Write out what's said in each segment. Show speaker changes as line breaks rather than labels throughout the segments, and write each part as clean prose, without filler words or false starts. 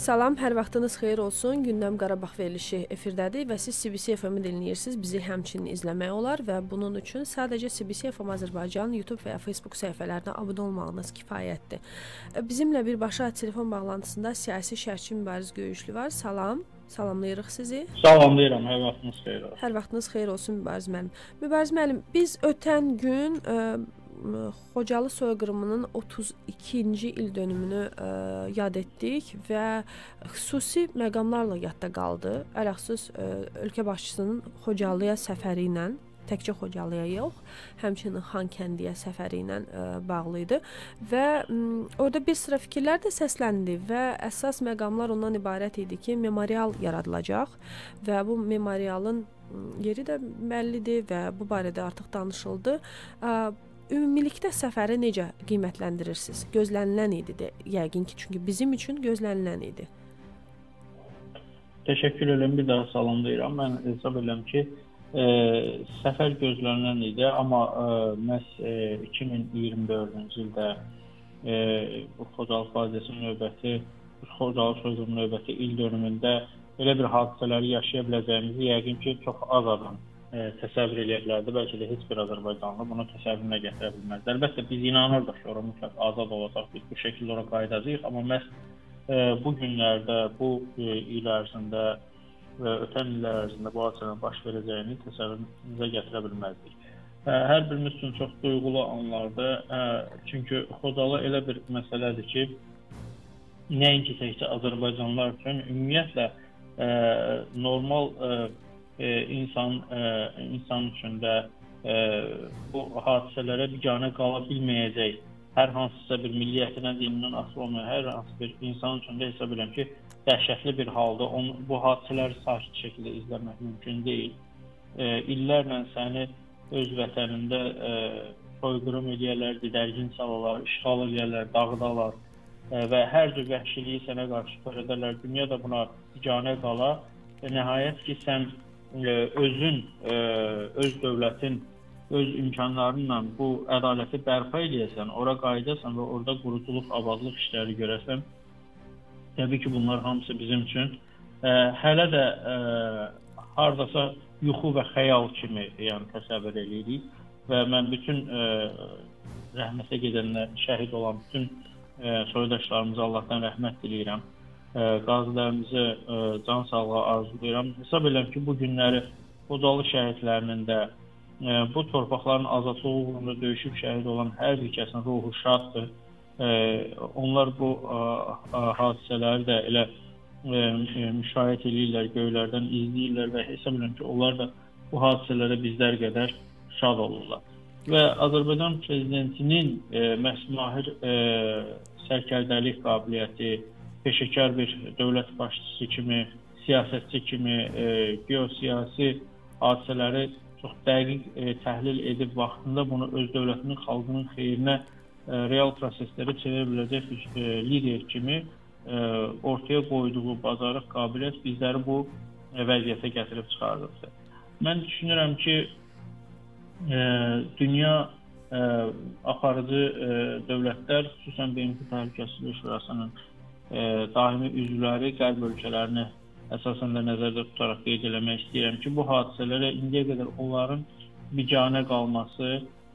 Salam, hər vaxtınız xeyir olsun. Gündəm Qarabağ verilişi efirdədir və siz CBC FM-i dinləyirsiniz. Bizi həmçinin izləmək olar və bunun üçün sadəcə CBC FM Azərbaycan YouTube və ya Facebook səhifələrinə abunə olmağınız kifayətdir. Bizimlə birbaşa telefon bağlantısında siyasi şərhçi Mübariz Göyüşlü var. Salam, salamlayırıq sizi.
Salamlayıram, hər vaxtınız xeyir olsun.
Hər vaxtınız xeyir olsun Mübariz müəllim. Mübariz müəllim, biz ötən gün Xocalı soyqırımının 32-ci il dönümünü yad etdik və xüsusi məqamlarla yadda qaldı. Ələxüsus ölkə başçısının Xocalıya səfəri ilə, təkcə Xocalıya yox, həmçinin Xankəndiyə səfəri ilə bağlı idi və orada bir sıra fikirlər də səsləndi və əsas məqamlar ondan ibarət idi ki, memorial yaradılacaq və bu memorialın yeri də bəllidir və bu barədə artıq danışıldı. Ümumilikdə səfəri necə qiymətləndirirsiniz? Gözlənilən idi də, yəqin ki, çünki bizim üçün gözlənilən idi.
Təşəkkür edirəm, bir daha salamlayıram. Mən hesab edirəm ki, səfər gözlənilən idi, amma məhz 2024-cü ildə bu Xocalı faciəsinin növbəti, Xocalı soyqırımının növbəti il dönümündə belə bir hadisələri yaşaya biləcəyimizi yəqin ki, çox az adam təsəvvür edə bilərdi. Bəlkə də heç bir Azərbaycanlı bunu təsəvvürünə gətirə bilməzdi. Əlbəttə, biz inanırdıq ki, ora mütləq azad olacaq, biz bu şəkildə ora qayıdacağıq, amma məhz bu günlərdə, bu il ərzində və ötən illər ərzində bu hadisələrin baş verəcəyini təsəvvürümüzə gətirə bilməzdik. Hər birimiz üçün çox duyğulu anlardır. Çünki Xocalı elə bir məsələdir ki, nəinki təkcə Azərbaycanlılar üçün, ümumiyyətlə normal insan üçün də bu hadisələrə biganə qala bilməyəcək, hər hansısa bir milliyyətindən, dinindən asılı olmayan hər hansı bir insan üçün də hesab edirəm ki, dəhşətli bir halda bu hadisələri sakit şəkildə izləmək mümkün deyil. İllərlə səni öz vətənində soyqırım edərlər, didərgin salarlar, işğal edərlər, dağıdarlar və hər cür vəhşiliyi sənə qarşı törədərlər. Dünya da buna biganə qala və nəhayət ki, sən özün, öz dövlətin, öz imkanlarınla bu ədaləti bərpa edəsən, ora qayıdasan və orada quruculuq, abadlıq işləri görəsən. Təbii ki, bunlar hamısı bizim üçün hələ də hardasa yuxu və xəyal kimi təsəvvür edirik və mən bütün rəhmətə gedənlər, şəhid olan bütün soydaşlarımıza Allahdan rəhmət diləyirəm. Qazilərimizi can sağlığı arzulayıram. Hesab edirəm ki, bu günləri Xocalı şəhidlərinin də bu torpaqların azadlığı uğrunda döyüşüb şəhid olan hər bir kəsin ruhu şaddır. Onlar bu hadisələri də elə müşahidə edirlər, göylərdən izləyirlər və hesab edirəm ki, onlar da bu hadisələrə bizlər qədər şad olurlar. Və Azərbaycan prezidentinin məhz mahir sərkərdəlik qabiliyyəti, peşəkar bir dövlət başçısı kimi, siyasətçi kimi geosiyasi hadisələri çox dəqiq təhlil edib vaxtında bunu öz dövlətinin, xalqının xeyrinə real prosesləri çevirə biləcək bir lider kimi ortaya qoyduğu bacarıq, qabiliyyət bizləri bu vəziyyətə gətirib çıxardıqdır. Mən düşünürəm ki, dünya aparıcı dövlətlər, xüsusən BMT Təhlükəsizlik Şurasının daimi üzvləri qərb ölkələrini əsasən də nəzərdə tutaraq qeyd eləmək istəyirəm ki, bu hadisələrə indiyə qədər onların biganə qalması,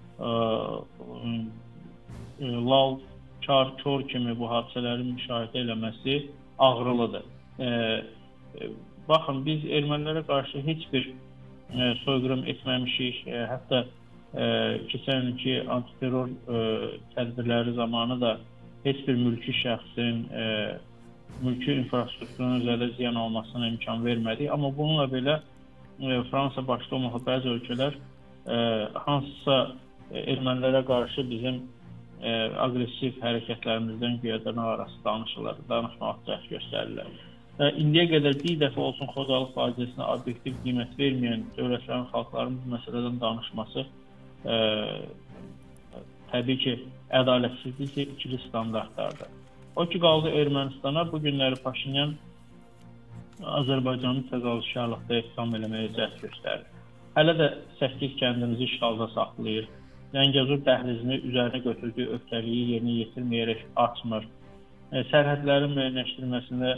lal, çar, kör kimi bu hadisələrin müşahidə eləməsi ağrılıdır. Baxın, biz ermənilərə qarşı heç bir soyqırım etməmişik, hətta keçən ilki antiterror tədbirləri zamanı da heç bir mülki şəxsin, mülki infrastrukturun üzərində ziyan almasına imkan vermədik. Amma bununla belə Fransa başda olmaqla bəzi ölkələr hansısa ermənilərə qarşı bizim aqressiv hərəkətlərimizdən güya dırnaq arası danışırlar, danışmağa cəhd göstərirlər. İndiyə qədər bir dəfə olsun Xocalı faciəsinə obyektiv qiymət verməyən dövlətlərin, xalqların bu məsələdən danışması təbii ki, ədalətsizlik ikili standartlardır. O ki, qaldı Ermənistana, bu günləri Paşinyan Azərbaycanı təcavüzkarlıqda ittiham eləməyə cəhd göstərir. Hələ də 8 kəndimizi işğalda saxlayır. Ləngəzur dəhlizini üzərinə götürdüyü öhdəliyi yerinə yetirməyərək açmır. Sərhədlərin müəyyənləşdirilməsində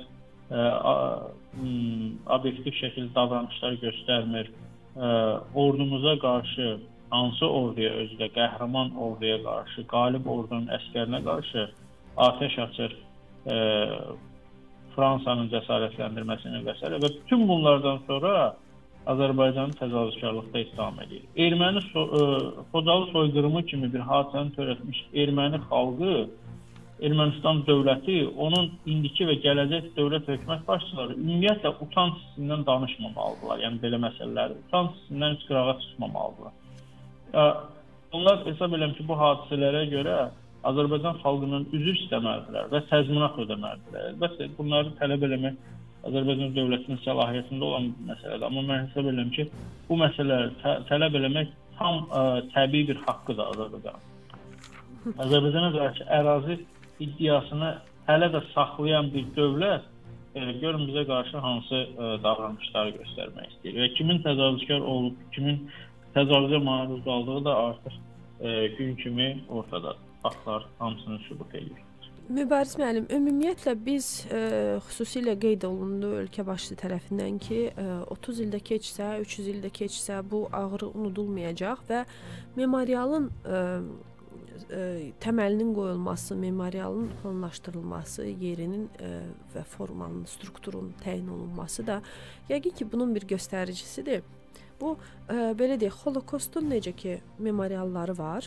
obyektiv şəkildə davranışlar göstərmir. Ordumuza qarşı, hansı orduya özdə qəhrəman orduya qarşı, qalib ordunun əskərinə qarşı atəş açır, Fransanın cəsarətləndirməsini və s. və bütün bunlardan sonra Azərbaycanı təcavüzkarlıqda ittiham edir. Erməni Xocalı soyqırımı kimi bir hadisəni törətmiş erməni xalqı, Ermənistan dövləti, onun indiki və gələcək dövlət hökumət başçıları ümumiyyətlə utanc hissindən danışmamalıdırlar. Yəni belə məsələləri utanc hissindən heç qırağa çıxmamalıdırlar. Onlar hesab edirəm ki, bu hadisələrə görə Azərbaycan xalqının üzr istəməlidirlər və təzminat ödəməlidirlər. Əlbəttə, bunları tələb eləmək Azərbaycan dövlətinin səlahiyyətində olan bir məsələdir. Amma mən hesab edirəm ki, bu məsələləri tələb eləmək tam təbii bir haqqıdır Azərbaycan. Azərbaycana qarşı ərazi iddiasını hələ də saxlayan bir dövlət görün bizə qarşı hansı davranışları göstərmək istəyir və kimin təcavüzkar olub, kimin təcavüzə maruz qaldığı da artıq gün kimi ortadadır. Faktlar hamısını sübut edir.
Mübariz müəllim, ümumiyyətlə biz xüsusilə qeyd olundu ölkə başçısı tərəfindən ki, 30 ildə keçsə, 300 ildə keçsə bu ağrı unudulmayacaq və memorialın təməlinin qoyulması, memorialın planlaşdırılması, yerinin və formanın, strukturun təyin olunması da yəqin ki, bunun bir göstəricisidir. Bu, belə deyək, Holokostun necə ki, memorialları var,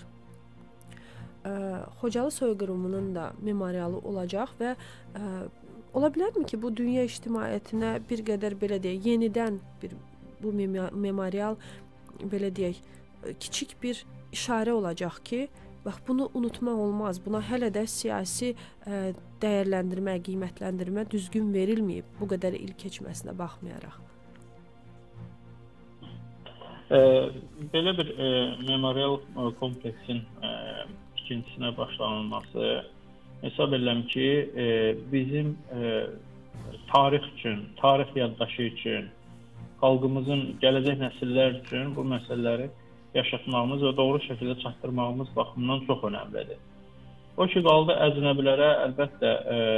Xocalı soyqırımının da memorialı olacaq və ola bilərmi ki, bu dünya ictimaiyyətinə bir qədər, belə deyək, yenidən bu memorial, belə deyək, kiçik bir işarə olacaq ki, bax, bunu unutmaq olmaz. Buna hələ də siyasi dəyərləndirmə, qiymətləndirmə düzgün verilməyib bu qədər il keçməsinə baxmayaraq.
Belə bir memorial kompleksin tikintisinə başlanılması hesab edirəm ki, bizim tarix üçün, tarix yaddaşı üçün, xalqımızın gələcək nəsillər üçün bu məsələləri yaşatmağımız və doğru şəkildə çatdırmağımız baxımından çox önəmlidir. O ki, qaldı əcnəbilərə əlbəttə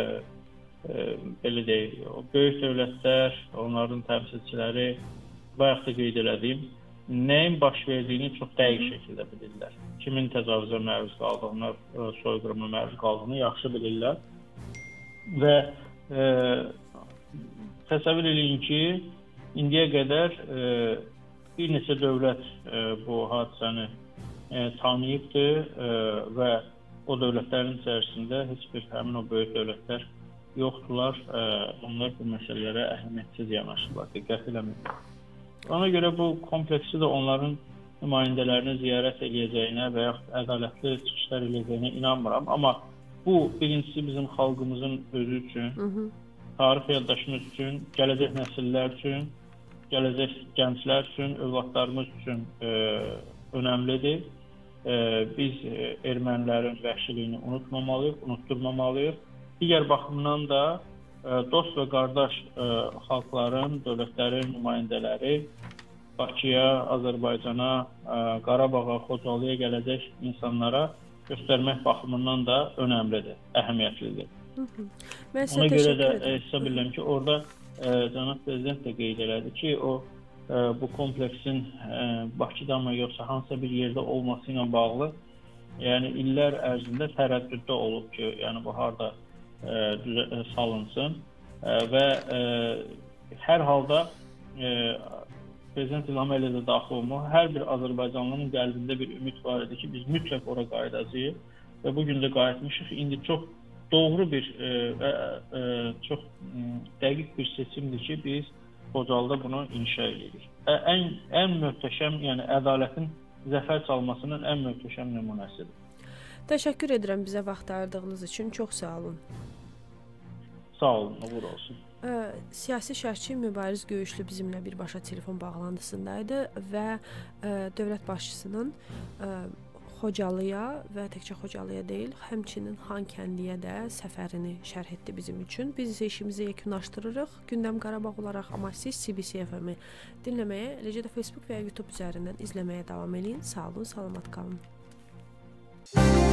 belə deyək, o böyük dövlətlər, onların təmsilçiləri bayaq da qeyd elədiyim, nəyin baş verdiyini çox dəqiq şəkildə bilirlər. Kimin təcavüzə məruz qaldığını, soyqırıma məruz qaldığını yaxşı bilirlər. Və təsəvvür edin ki, indiyə qədər bir neçə dövlət bu hadisəni tanıyıbdır və o dövlətlərin içərisində heç bir həmin o böyük dövlətlər yoxdular. Onlar bu məsələlərə əhəmiyyətsiz yanaşırlar, diqqət eləmirlər. Ona görə bu kompleksi də onların nümayəndələrini ziyarət edəcəyinə və yaxud ədalətli çıxışlar edəcəyinə inanmıram. Amma bu, birincisi bizim xalqımızın özü üçün, tarix yaddaşımız üçün, gələcək nəsillər üçün, gələcək gənclər üçün, övladlarımız üçün önəmlidir. Biz ermənilərin vəhşiliyini unutmamalıyıq, unutturmamalıyıq. Digər baxımdan da dost və qardaş xalqların, dövlətlərin nümayəndələri Bakıya, Azərbaycana, Qarabağa, Xocalıya gələcək insanlara göstərmək baxımından da önəmlidir, əhəmiyyətlidir. Ona görə də hesab edirəm ki, orada Cənab Prezident də qeyd elədi ki, bu kompleksin Bakıda mı yoxsa hansısa bir yerdə olması ilə bağlı, yəni illər ərzində tərəddüddə olub ki, yəni bu harda salınsın və hər halda Prezident İlham Əliyev də daxil olmaq, hər bir Azərbaycanlının qəlbində bir ümid var idi ki, biz mütləq ora qayıdacağıq və bugün də qayıtmışıq. İndi çox doğru bir, çox dəqiq bir seçimdir ki, biz Xocalıda bunu inşa edirik. Ən möhtəşəm, yəni ədalətin zəfər çalmasının ən möhtəşəm nümunəsidir.
Təşəkkür edirəm bizə vaxt ayırdığınız üçün. Çox sağ olun.
Sağ olun, uğur olsun.
Siyasi şərhçi Mübariz Göyüşlü bizimlə birbaşa telefon bağlantısındaydı və dövlət başçısının Xocalıya və təkcə Xocalıya deyil, həmçinin Xankəndiyə də səfərini şərh etdi bizim üçün. Biz işimizi yekunlaşdırırıq Gündəm Qarabağ olaraq, amma siz CBC FM-i dinləməyə, eləcə də Facebook və ya YouTube üzərindən izləməyə davam edin. Sağ olun, salamat qalın.